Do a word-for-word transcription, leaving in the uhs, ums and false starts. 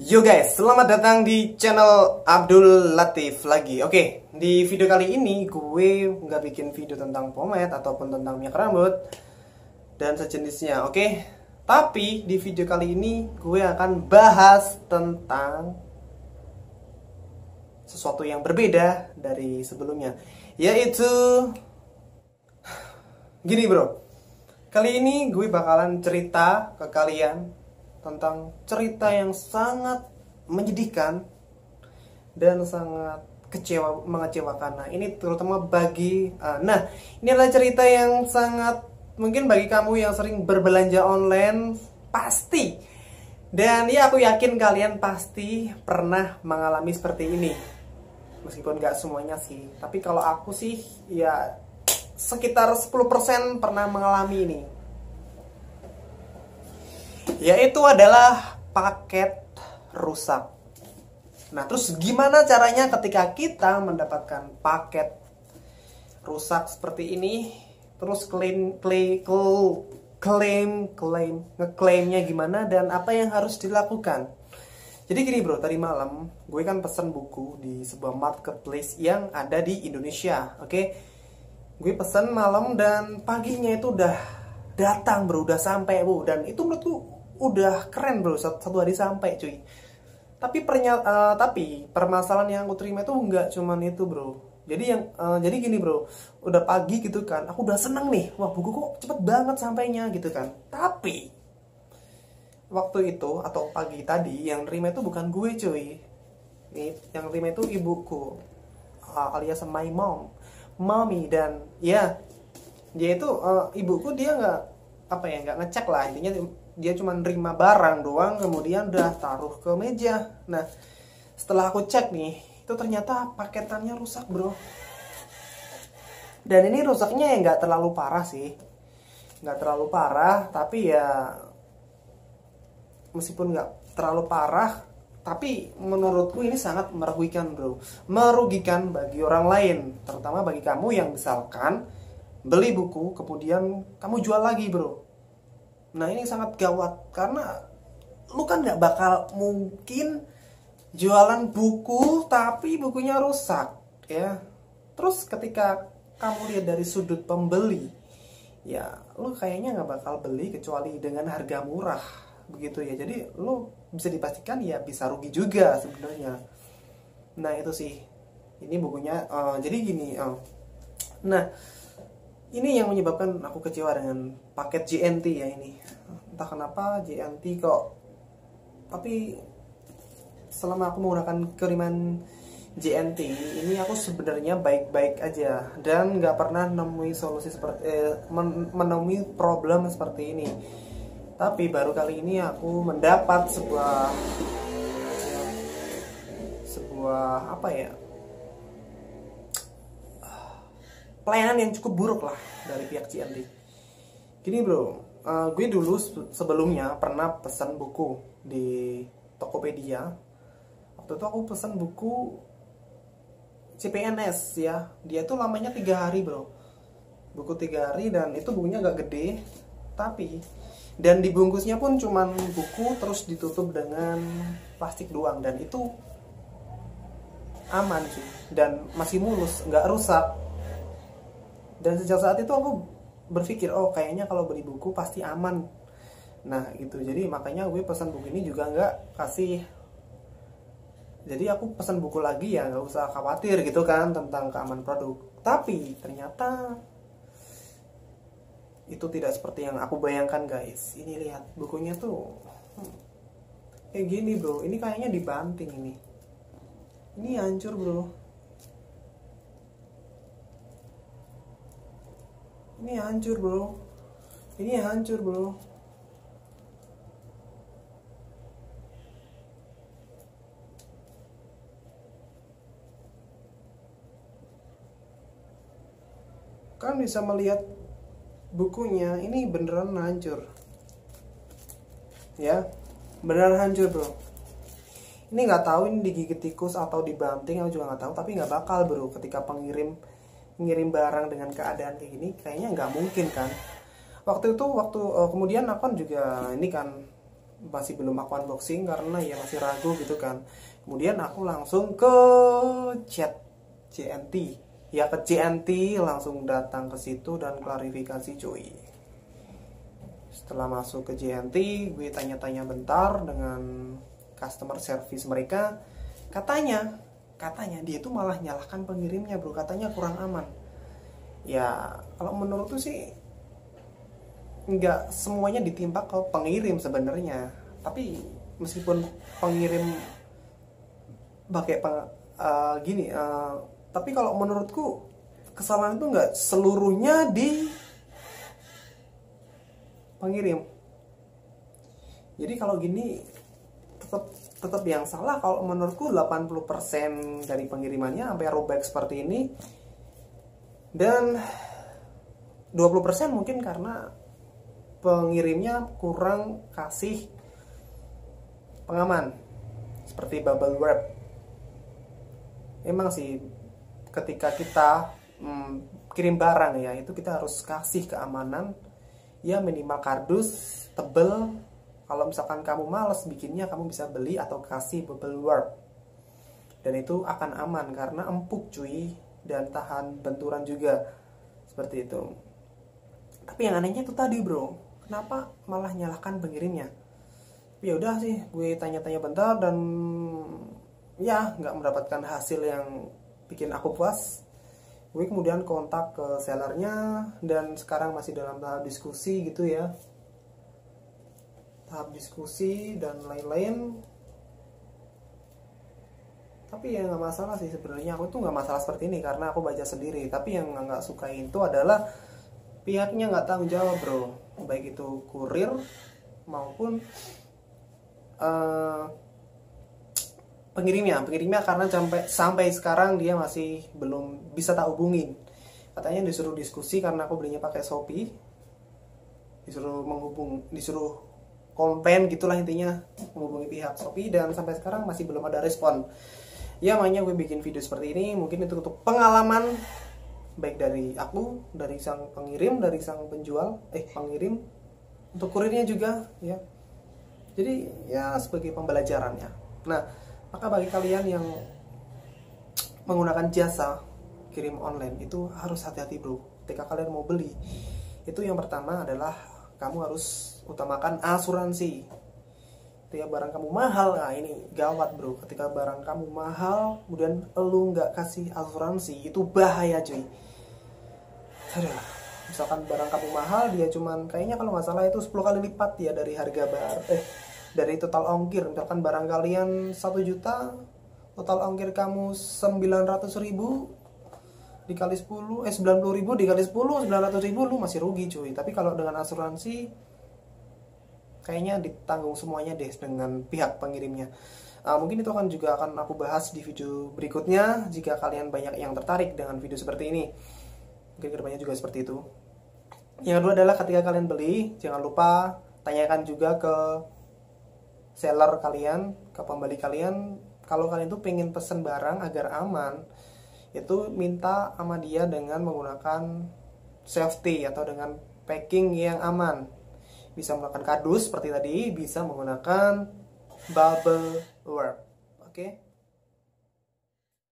Yo guys, selamat datang di channel Abdul Latif lagi. Oke, di video kali ini gue nggak bikin video tentang pomade ataupun tentang minyak rambut dan sejenisnya, oke? Tapi di video kali ini gue akan bahas tentang sesuatu yang berbeda dari sebelumnya, yaitu gini bro. Kali ini gue bakalan cerita ke kalian tentang cerita yang sangat menyedihkan dan sangat kecewa, mengecewakan. Nah, ini terutama bagi uh, nah, ini adalah cerita yang sangat mungkin bagi kamu yang sering berbelanja online pasti. Dan ya aku yakin kalian pasti pernah mengalami seperti ini. Meskipun gak semuanya sih, tapi kalau aku sih ya sekitar sepuluh persen pernah mengalami ini. Yaitu adalah paket rusak. Nah, terus gimana caranya ketika kita mendapatkan paket rusak seperti ini? Terus klaim, klaim, klaim, klaim, ngeklaimnya gimana dan apa yang harus dilakukan? Jadi gini bro, tadi malam gue kan pesan buku di sebuah marketplace yang ada di Indonesia, oke? Gue pesan malam dan paginya itu udah datang bro, udah sampai bro, dan itu menurutku udah keren bro, satu hari sampai cuy. Tapi pernya, uh, tapi permasalahan yang aku terima itu nggak cuman itu bro. Jadi yang uh, jadi gini bro, udah pagi gitu kan, aku udah seneng nih, wah buku kok cepet banget sampainya gitu kan. Tapi waktu itu atau pagi tadi yang terima itu bukan gue cuy. Nih, yang terima itu ibuku, uh, alias my mom, mommy, dan ya dia itu uh, ibuku dia nggak apa ya nggak ngecek lah, intinya dia cuma nerima barang doang, kemudian udah taruh ke meja. Nah, setelah aku cek nih, itu ternyata paketannya rusak bro. Dan ini rusaknya ya nggak terlalu parah sih, nggak terlalu parah, tapi ya meskipun nggak terlalu parah, tapi menurutku ini sangat merugikan bro, merugikan bagi orang lain, terutama bagi kamu yang misalkan beli buku kemudian kamu jual lagi bro. Nah, ini sangat gawat karena lu kan nggak bakal mungkin jualan buku tapi bukunya rusak ya. Terus ketika kamu lihat dari sudut pembeli, ya lu kayaknya nggak bakal beli kecuali dengan harga murah begitu ya. Jadi lu bisa dipastikan ya bisa rugi juga sebenarnya. Nah itu sih, ini bukunya uh, jadi gini. Uh, nah ini yang menyebabkan aku kecewa dengan paket J N T ya ini. Entah kenapa J N T kok, tapi selama aku menggunakan kiriman J N T ini aku sebenarnya baik-baik aja dan nggak pernah menemui solusi seperti eh, menemui problem seperti ini. Tapi baru kali ini aku mendapat sebuah sebuah apa ya, pelayanan yang cukup buruk lah dari pihak J N T. Gini bro, uh, gue dulu sebelumnya pernah pesan buku di Tokopedia. Waktu itu aku pesan buku C P N S ya. Dia tuh lamanya tiga hari bro. Buku tiga hari dan itu bukunya agak gede. Tapi dan dibungkusnya pun cuman buku terus ditutup dengan plastik doang. Dan itu aman sih. Dan masih mulus, nggak rusak. Dan sejak saat itu aku berpikir, oh kayaknya kalau beli buku pasti aman. Nah gitu, jadi makanya gue pesan buku ini juga nggak kasih. Jadi aku pesan buku lagi ya nggak usah khawatir gitu kan tentang keamanan produk. Tapi ternyata itu tidak seperti yang aku bayangkan guys. Ini lihat bukunya tuh hmm, kayak gini bro. Ini kayaknya dibanting ini. Ini hancur bro. Ini hancur bro. Ini hancur bro. Kan bisa melihat bukunya. Ini beneran hancur. Ya, beneran hancur bro. Ini nggak tahu ini digigit tikus atau dibanting, aku juga nggak tahu. Tapi nggak bakal bro ketika pengirim ngirim barang dengan keadaan kayak gini, kayaknya nggak mungkin kan. Waktu itu waktu uh, kemudian aku kan juga ini kan masih belum aku unboxing karena ya masih ragu gitu kan. Kemudian aku langsung ke chat J N T, ya ke J N T langsung datang ke situ dan klarifikasi cuy. Setelah masuk ke J N T, gue tanya-tanya bentar dengan customer service mereka. Katanya, katanya dia itu malah nyalahkan pengirimnya bro, katanya kurang aman. Ya kalau menurutku sih nggak semuanya ditimpa ke pengirim sebenarnya, tapi meskipun pengirim pakai peng, uh, gini, uh, tapi kalau menurutku kesalahan itu nggak seluruhnya di pengirim. Jadi kalau gini tetap tetap yang salah kalau menurutku delapan puluh persen dari pengirimannya sampai robek seperti ini, dan dua puluh persen mungkin karena pengirimnya kurang kasih pengaman seperti bubble wrap. Emang sih ketika kita hmm, kirim barang ya, itu kita harus kasih keamanan ya, minimal kardus tebel. Kalau misalkan kamu males bikinnya, kamu bisa beli atau kasih bubble wrap, dan itu akan aman karena empuk cuy dan tahan benturan juga seperti itu. Tapi yang anehnya itu tadi bro, kenapa malah nyalahkan pengirimnya? Ya udah sih, gue tanya-tanya bentar dan ya nggak mendapatkan hasil yang bikin aku puas. Gue kemudian kontak ke sellernya dan sekarang masih dalam tahap diskusi gitu ya, tahap diskusi dan lain-lain. Tapi ya nggak masalah sih sebenarnya, aku tuh nggak masalah seperti ini karena aku baca sendiri. Tapi yang nggak suka itu adalah pihaknya nggak tanggung jawab bro, baik itu kurir maupun uh, pengirimnya pengirimnya karena sampai sampai sekarang dia masih belum bisa tak hubungin. Katanya disuruh diskusi karena aku belinya pakai Shopee, disuruh menghubung disuruh komplain gitulah intinya, menghubungi pihak Shopee, dan sampai sekarang masih belum ada respon. Ya makanya gue bikin video seperti ini, mungkin itu untuk pengalaman baik dari aku, dari sang pengirim, dari sang penjual, eh pengirim, untuk kurirnya juga ya. Jadi ya sebagai pembelajaran ya. Nah, maka bagi kalian yang menggunakan jasa kirim online itu harus hati-hati bro. Ketika kalian mau beli, itu yang pertama adalah kamu harus utamakan asuransi. Ketika barang kamu mahal, nah ini gawat bro. Ketika barang kamu mahal, kemudian lu nggak kasih asuransi, itu bahaya cuy. Aduh, misalkan barang kamu mahal, dia cuman kayaknya kalau nggak salah itu sepuluh kali lipat ya dari harga bar, eh dari total ongkir. Misalkan barang kalian satu juta, total ongkir kamu sembilan ratus ribu dikali sepuluh, eh sembilan puluh ribu dikali sepuluh, sembilan ratus ribu, lu masih rugi cuy. Tapi kalau dengan asuransi kayaknya ditanggung semuanya deh dengan pihak pengirimnya. Uh, mungkin itu akan juga akan aku bahas di video berikutnya jika kalian banyak yang tertarik dengan video seperti ini. Mungkin kedepannya juga seperti itu. Yang kedua adalah ketika kalian beli, jangan lupa tanyakan juga ke seller kalian, ke pembeli kalian, kalau kalian tuh pengen pesen barang agar aman, itu minta sama dia dengan menggunakan safety atau dengan packing yang aman. Bisa menggunakan kardus seperti tadi, bisa menggunakan bubble wrap. Oke.